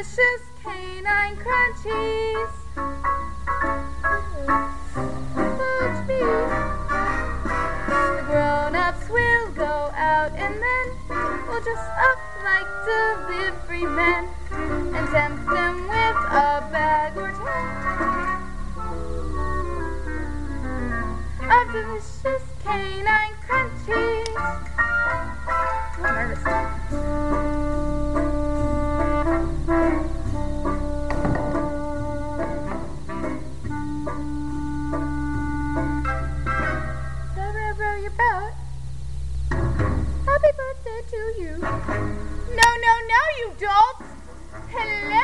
delicious canine crunchies. Fudge beef. The grown-ups will go out and then we'll dress up like delivery men and tempt them with a bag or 10 of delicious canine crunchies. I'm nervous. Row your boat. Happy birthday to you. No, you don't. Hello.